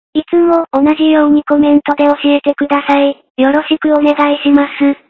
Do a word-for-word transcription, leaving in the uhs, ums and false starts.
いつも同じようにコメントで教えてください。よろしくお願いします。